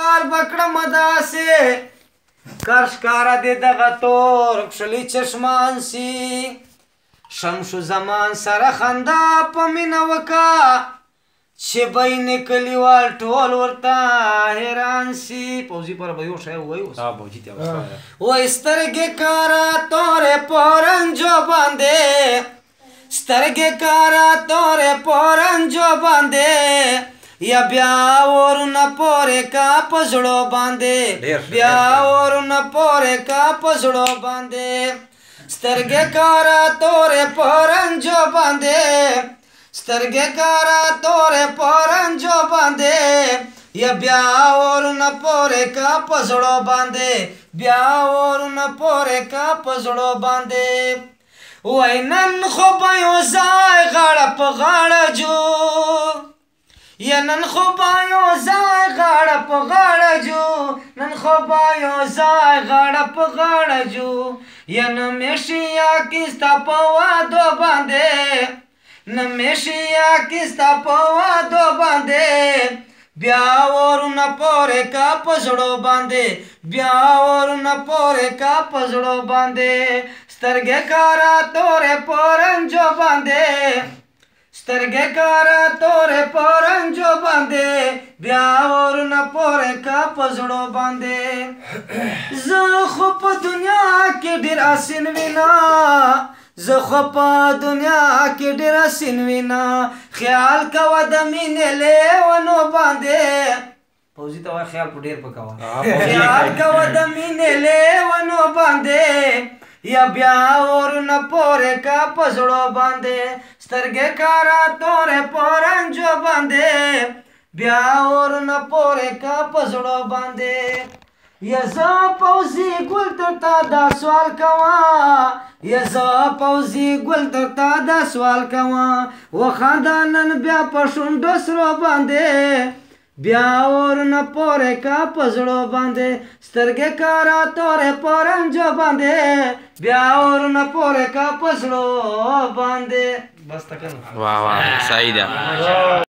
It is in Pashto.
کار بکړم داسې کارشکاره دې دغه تور کښلي چشمان سي شمشو زمان سره خندا په مینه وکړه چې بین کلیوال ټول ورته حیران سي پوځي پر به یو شی ووایي وایي سترګې کاره تورې په رنجو باندې سترګې کاره تورې په رنجو باندې یا بیا ورونه پورې کا په زړو باندې بیا ورونه پورې کا په زړو باندې سترګې کاره تورې په رنجو باندې سترګې کاره تورې په رنجو باندې یا بیا ورونه پورې کا په زړو باندې بیا ورونه پورې کا په زړو باندې وای نن خو به یو ځای غاړه په غاړه جو یا نن خو به یو ځای غاړه په غاړه جو نن خو به یو ځای غاړه په غاړه جو یا نه میشیا کې ستا په وادو باندې نمیشیا کستا په وادو باندې بیا ورونه پورې کا په زړو باندې بیا ورونه پورې کا په زړو باندې سترګې کاره تورې په رنجو باندې سترګې کاره تورې په رنجو باندې بیا ورونه پورې کا په زړو باندې زه خو په دنیا کې ډېر اسین وینا زه خو په دنیا کې ډېر اسین وینا خیال کوه د مینې لیونو باندې پوځي ته وایي خیال په ډېر په کوه خیال کوه د مینې لیونو باندې یا بیا ورونه پورې کا په زړو باندې سترګې کاره تورې په رنجو باندې بیا ورونه پورې کا په زړو باندې یا زه پوځي ګل درته دا سوال کوم یا زه پوځي ګل درته دا سوال کوم وخانده نن بیا په شونډو سرو باندې بیا ورونه پورې کا په زړو باندې سترګې کاره تورې په رنجو باندې بیا ورونه پورې کا په زړو باندې بس تکه واه واه صحیح ده